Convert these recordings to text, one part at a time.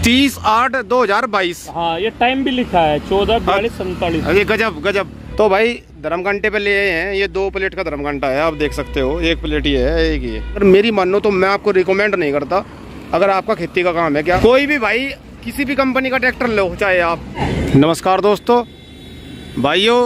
30/8/2022। हाँ, ये टाइम भी लिखा है 14:42:47। अरे गजब गजब। तो भाई धर्म घंटे पे ले हैं, ये 2 प्लेट का धर्म घंटा है, आप देख सकते हो। 1 प्लेट ही है, एक ही है। अगर मेरी मानो तो मैं आपको रिकमेंड नहीं करता, अगर आपका खेती का काम है क्या, कोई भी भाई किसी भी कंपनी का ट्रैक्टर लो चाहे आप। नमस्कार दोस्तों, भाइयों,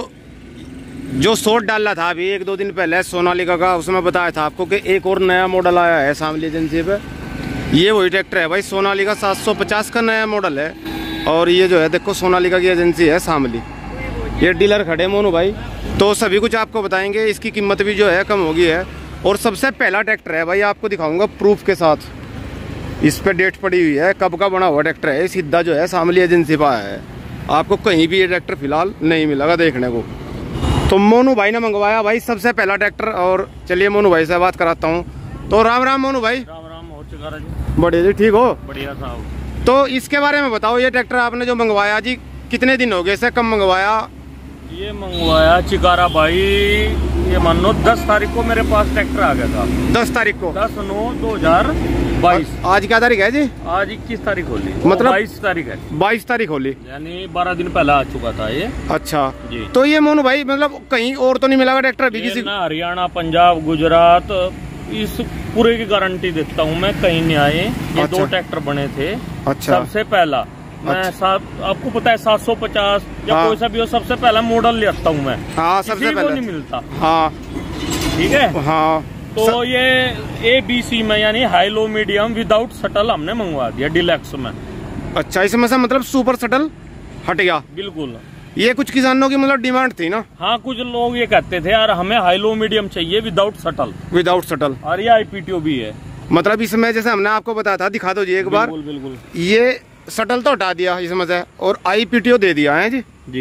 जो शॉट डाला था अभी 1-2 दिन पहले सोनालिका का, उसमें बताया था आपको कि एक और नया मॉडल आया है शामली एजेंसी पे। ये वही ट्रैक्टर है भाई, सोनालिका 750 का नया मॉडल है। और ये जो है देखो सोनालिका की एजेंसी है शामली। ये डीलर खड़े मोनू भाई, तो सभी कुछ आपको बताएंगे। इसकी कीमत भी जो है कम होगी है। और सबसे पहला ट्रैक्टर है भाई, आपको दिखाऊंगा प्रूफ के साथ। इस पे डेट पड़ी हुई है, कब का बना हुआ ट्रैक्टर है। सीधा जो है शामली एजेंसी पर आया है, आपको कहीं भी ये ट्रैक्टर फिलहाल नहीं मिलेगा देखने को। तो मोनू भाई ने मंगवाया भाई सबसे पहला ट्रैक्टर। और चलिए मोनू भाई से बात कराता हूँ। तो राम राम मोनू भाई। राम राम, हो चुका जी। बढ़िया जी, ठीक हो? बढ़िया साहब। तो इसके बारे में बताओ, ये ट्रैक्टर आपने जो मंगवाया जी, कितने दिन हो गए इसे, कब मंगवाया? ये मंगवाया चिकारा भाई, ये मान लो 10 तारीख को मेरे पास ट्रैक्टर आ गया था। 10 तारीख को? 10/9/2022। आज क्या तारीख है जी? आज 21 तारीख होली, मतलब 22 तारीख है। 22 तारीख होली, यानी 12 दिन पहले आ चुका था ये। अच्छा जी। तो ये मोनू भाई मतलब कहीं और तो नहीं मिलेगा ट्रैक्टर अभी किसी? ना हरियाणा, पंजाब, गुजरात, इस पूरे की गारंटी देता हूँ मैं, कहीं नहीं आए। ये अच्छा। 2 ट्रैक्टर बने थे। अच्छा। सबसे पहला मैं आपको पता है 750 या हाँ। कोई सा भी हो, सबसे पहला मॉडल लेता हूँ मैं। हाँ, सबसे पहले नहीं मिलता। हाँ ठीक है। हाँ। तो ये ABC में यानी high low medium without shuttle हमने मंगवा दिया डिलक्स में। अच्छा, इसमें से मतलब सुपर शटल हट गया? बिल्कुल। ये कुछ किसानों की मतलब डिमांड थी ना? हाँ, कुछ लोग ये कहते थे यार हमें हाई लो मीडियम चाहिए विदाउट शटल। Without shuttle. और ये IPTO भी है। मतलब इसमें जैसे हमने आपको बताया था, दिखा दो जी एक बार। बिल्कुल बिल्कुल। ये शटल तो हटा दिया इसमें से और IPTO दे दिया है जी। जी,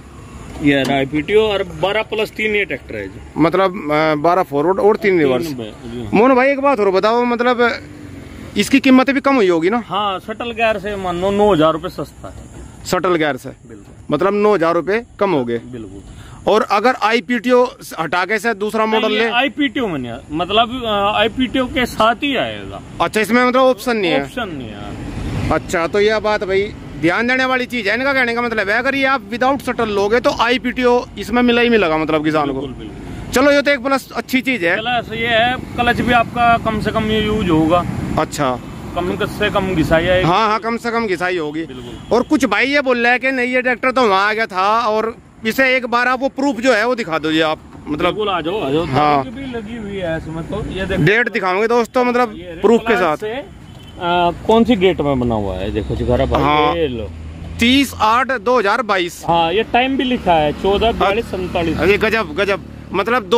ये IPTO और 12+3 ये ट्रैक्टर है जी। मतलब 12 फॉरवर्ड और 3 रिवर्स। मोहन भाई एक बात और बताओ, मतलब इसकी कीमत भी कम हुई होगी ना? हाँ, शटल गेयर से मान लो 9,000 रुपये सस्ता है। शटल गेयर से बिल्कुल, मतलब 9,000 रुपये कम हो गए। बिल्कुल। और अगर IPTO हटा के से दूसरा मॉडल ले? IPTO में नहीं, मतलब IPTO के साथ ही आएगा। अच्छा, इसमें मतलब ऑप्शन नहीं है? ऑप्शन नहीं है। अच्छा, तो यह बात भाई ध्यान देने वाली चीज है। इनका कहने का मतलब है, अगर ये आप विदाउट शटल लोगे तो IPTO इसमें मिला ही मिलेगा मतलब किसान को। बिल्कुल। चलो, ये तो एक प्लस अच्छी चीज है। क्लच ये है, क्लच भी आपका कम से कम यूज होगा। अच्छा, कम से कम घिसाई आएगी। हाँ हाँ, कम से कम घिसाई होगी। बिल्कुल। और कुछ भाई ये बोल रहे हैं कि नहीं ये ट्रैक्टर तो वहाँ आ गया था, और इसे एक बार आप वो प्रूफ जो है वो दिखा दो जी आप, मतलब। बिल्कुल, आ जाओ। हाँ, भी लगी हुई है इसमें। तो ये देखो, डेट दिखाओगे दोस्तों, मतलब प्रूफ के साथ। कौन सी डेट में बना हुआ है देखो चिकारा भाई। हाँ, ये लो 30/8/2022। हाँ, ये टाइम भी लिखा है 14:42:47। अरे गजब गजब, मतलब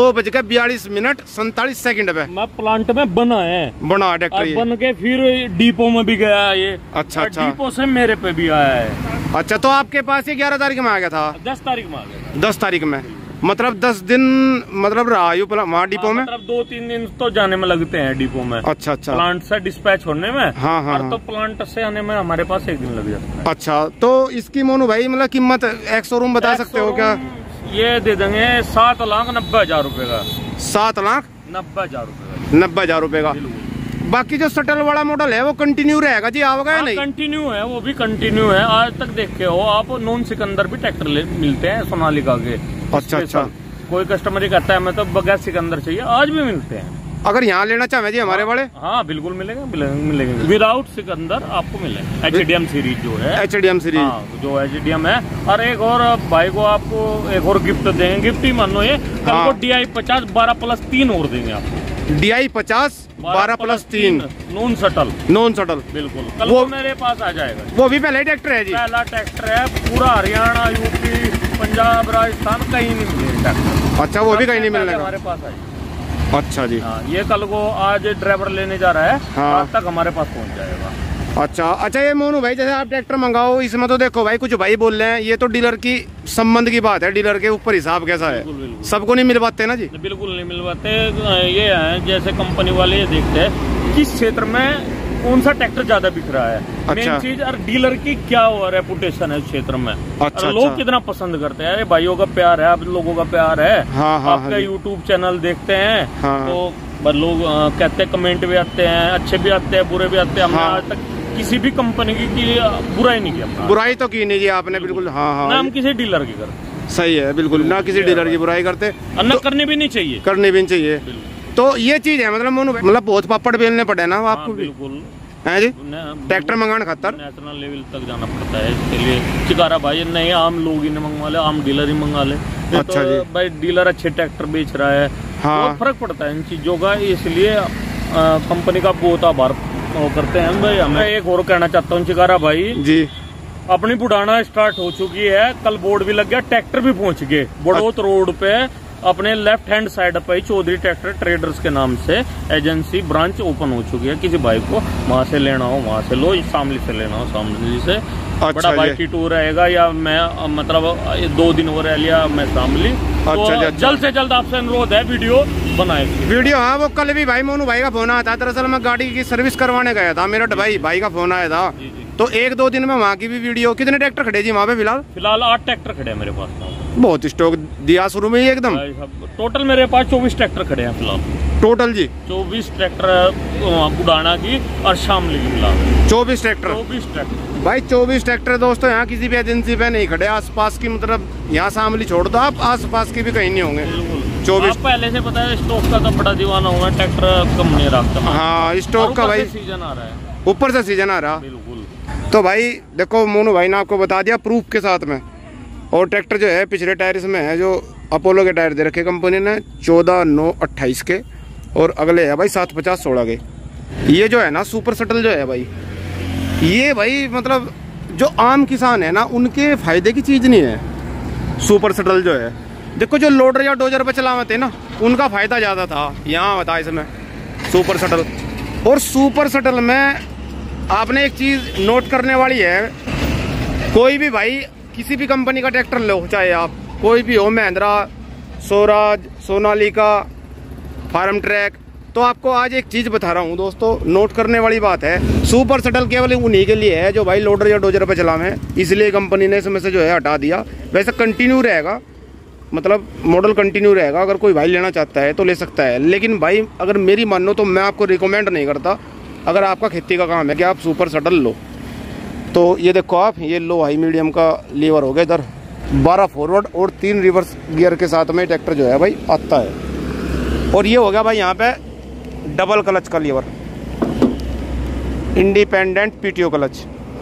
2:42:47 पे मैं प्लांट में बना है, बना ट्रैक्टर ये। बन के फिर डिपो में भी गया ये। अच्छा अच्छा। डिपो से मेरे पे भी आया है। अच्छा, तो आपके पास ये 11 तारीख में आ गया था? 10 तारीख में आ गया। 10 तारीख में, मतलब 10 दिन मतलब रहा यू वहाँ डिपो में? मतलब 2-3 दिन तो जाने में लगते हैं डिपो में। अच्छा अच्छा। प्लांट से डिस्पैच होने में। हाँ हाँ। और तो प्लांट से आने में हमारे पास 1 दिन लग जाता है। अच्छा, तो इसकी मोनू भाई मतलब कीमत एक शोरूम बता सकते हो क्या? ये दे देंगे 7,90,000 रुपए का। 7,90,000 रुपए का। 90,000 रुपए का। बाकी जो शटल वाला मॉडल है वो कंटिन्यू रहेगा जी, आओगे या नहीं? कंटिन्यू है, वो भी कंटिन्यू है। आज तक देखे हो आप, नॉन सिकंदर भी ट्रैक्टर मिलते हैं सोनालिका के। अच्छा अच्छा। कोई कस्टमर ही कहता है मैं तो बगैर सिकंदर चाहिए, आज भी मिलते हैं। अगर यहाँ लेना चाहे जी हमारे वाले? हाँ बिल्कुल मिलेगा, मिलेंगे विदाउट सिकंदर आपको मिलेगा। HDM सीरीज जो है, HDM सीरीज। हाँ, जो HDM है। और एक और भाई को आपको एक और गिफ्ट देंगे। गिफ्ट ही मान लो ये कल को DI 50 12+3 और देंगे आपको। DI 50 12+3 non shuttle. Non shuttle बिल्कुल, कल वो को मेरे पास आ जाएगा। वो भी पहले ट्रैक्टर है जी? पहला ट्रैक्टर है, पूरा हरियाणा, UP, पंजाब, राजस्थान कहीं नहीं मिलेगा ट्रैक्टर। अच्छा, वो भी कहीं नहीं मिलेगा? हमारे पास आएगा। अच्छा जी। हाँ, ये कल को आज ड्राइवर लेने जा रहा है। हाँ। आज तक हमारे पास पहुंच जाएगा। अच्छा अच्छा। ये मोनू भाई जैसे आप ट्रैक्टर मंगाओ, इसमें तो देखो भाई कुछ भाई बोल रहे हैं ये तो डीलर की संबंध की बात है, डीलर के ऊपर हिसाब कैसा है। बिल्कुल। सबको नहीं मिल पाते ना जी? बिल्कुल नहीं मिल पाते। ये है जैसे कंपनी वाले ये देखते हैं किस क्षेत्र में कौन सा ट्रैक्टर ज्यादा बिक रहा है। अच्छा। मेन चीज, और डीलर की क्या रेपुटेशन है उस क्षेत्र में। अच्छा, लोग कितना पसंद करते हैं। अरे भाइयों का प्यार है, आप लोगों का प्यार है। हाँ, हाँ, आपका यूट्यूब चैनल देखते हैं। हाँ। तो लोग कहते हैं, कमेंट भी आते हैं, अच्छे भी आते हैं, बुरे भी आते हैं। हमने हाँ। आज तक किसी भी कंपनी की बुराई नहीं की अपना, बुराई तो की नहीं की आपने, बिल्कुल। हाँ हाँ, ना हम किसी डीलर की करते। सही है, बिल्कुल, ना किसी डीलर की बुराई करते, और ना करनी भी नहीं चाहिए, करनी भी नहीं चाहिए। तो ये चीज है, मतलब मोनू, मतलब बहुत पापड़ बेलने पड़े ना आपको भी, बिल्कुल है जी, ट्रैक्टर मंगाने खातर नेशनल लेवल तक जाना पड़ता है इसके लिए। चिकारा भाई नहीं, आम लोग ही नहीं मंगवा ले, आम डीलर ही मंगा ले। अच्छा तो जी, भाई डीलर अच्छे ट्रैक्टर बेच रहा है, हाँ, बहुत फर्क पड़ता है इन चीजों का, इसलिए कंपनी का बहुत आभार करते हैं भाई। मैं एक और कहना चाहता हूँ चिकारा भाई जी, अपनी बुढ़ाना स्टार्ट हो चुकी है, कल बोर्ड भी लग गया, ट्रैक्टर भी पहुंच गए बड़ौत रोड पे, अपने लेफ्ट हैंड साइड पे चौधरी ट्रैक्टर ट्रेडर्स के नाम से एजेंसी ब्रांच ओपन हो चुकी है। किसी भाई को वहां से लेना हो वहां से लो, शामली से लेना हो शामली से। अच्छा, बड़ा भाई की टूर रहेगा, या मैं मतलब 2 दिन हो रहा लिया मैं शामली। अच्छा, तो अच्छा, जल्द से जल्द आपसे अनुरोध है वीडियो बनाए। वीडियो, हाँ, वो कल भी भाई मोनू भाई का फोन आया था, दरअसल मैं गाड़ी की सर्विस करवाने गया था, मेरा भाई का फोन आया था, तो 1-2 दिन में वहाँ की भी वीडियो। कितने ट्रैक्टर खड़े जी वहाँ पे फिलहाल 8 ट्रैक्टर खड़े हैं मेरे पास। बहुत स्टॉक दिया शुरू में ही एकदम। टोटल मेरे पास 24 ट्रैक्टर खड़े हैं फिलहाल, टोटल जी 24 ट्रैक्टर बुढ़ाना की और शामली की फिलहाल 24 ट्रैक्टर। 24 ट्रैक्टर भाई 24 ट्रैक्टर दोस्तों, यहाँ किसी भी एजेंसी पे नहीं खड़े, आसपास की, मतलब यहाँ शामली छोड़ दो आप, आसपास की भी कहीं नहीं होंगे। 24 पहले से पता है स्टॉक का तो बड़ा दीवाना हुआ, ट्रैक्टर कम नहीं रखता। हाँ, स्टॉक का भाई सीजन आ रहा है, ऊपर से सीजन आ रहा। बिल्कुल। तो भाई देखो मोनू भाई ने आपको बता दिया प्रूफ के साथ में। और ट्रैक्टर जो है पिछले टायर इसमें है, जो अपोलो के टायर दे रखे कंपनी ने 14/9/28 के, और अगले है भाई 7/50/16 के। ये जो है ना सुपर शटल जो है भाई, ये भाई मतलब जो आम किसान है ना उनके फायदे की चीज नहीं है सुपर शटल जो है। देखो जो लोडर या डोजर पे चलावते हैं ना, उनका फायदा ज्यादा था, यहाँ बता इसमें सुपर शटल। और सुपर शटल में आपने एक चीज नोट करने वाली है, कोई भी भाई किसी भी कंपनी का ट्रैक्टर लो, चाहे आप कोई भी हो, महिंद्रा, स्वराज, सोनालिका, फार्म ट्रैक, तो आपको आज एक चीज बता रहा हूँ दोस्तों, नोट करने वाली बात है। सुपर शटल केवल उन्हीं के लिए है जो भाई लोडर या डोजर पे चलावे, इसलिए कंपनी ने इसमें से जो है हटा दिया। वैसे कंटिन्यू रहेगा, मतलब मॉडल कंटिन्यू रहेगा, अगर कोई भाई लेना चाहता है तो ले सकता है। लेकिन भाई अगर मेरी मानो तो मैं आपको रिकमेंड नहीं करता, अगर आपका खेती का काम है कि आप सुपर शटल लो। तो ये देखो आप, ये लो हाई मीडियम का लीवर हो गया इधर, 12 फॉरवर्ड और 3 रिवर्स गियर के साथ में ट्रैक्टर जो है भाई आता है। और ये हो गया भाई यहाँ पे डबल क्लच का लीवर, इंडिपेंडेंट पीटीओ क्लच,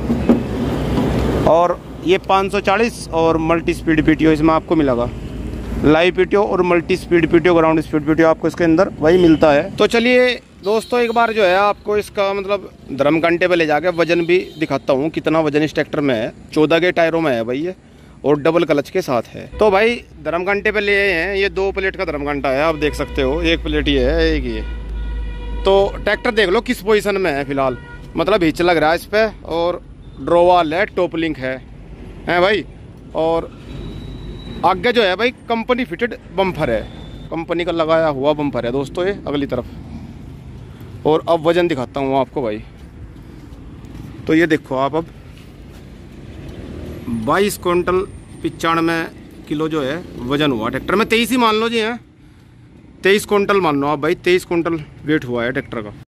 और ये 540 और मल्टी स्पीड पीटीओ इसमें आपको मिलेगा। लाइव पीटीओ और multi speed PTO, ground speed PTO आपको इसके अंदर वही मिलता है। तो चलिए दोस्तों एक बार जो है आपको इसका मतलब धर्म घंटे पे ले जाके वजन भी दिखाता हूँ, कितना वजन इस ट्रैक्टर में है। 14 के टायरों में है भाई ये, और डबल क्लच के साथ है। तो भाई धर्म घंटे पे ले आए हैं, ये 2 प्लेट का धर्म घंटा है, आप देख सकते हो, 1 प्लेट ही है, एक ही है। तो ट्रैक्टर देख लो किस पोजीशन में है फिलहाल, मतलब हिच लग रहा है इस पे, और ड्रोवाल है, टॉप लिंक है भाई। और आगे जो है भाई कंपनी फिटेड बम्फर है, कंपनी का लगाया हुआ बम्फर है दोस्तों ये अगली तरफ। और अब वजन दिखाता हूँ आपको भाई, तो ये देखो आप, अब 22 क्विंटल 95 किलो जो है वजन हुआ ट्रैक्टर में। 23 ही मान लो जी, हैं 23 क्विंटल मान लो आप भाई, 23 क्विंटल वेट हुआ है ट्रैक्टर का।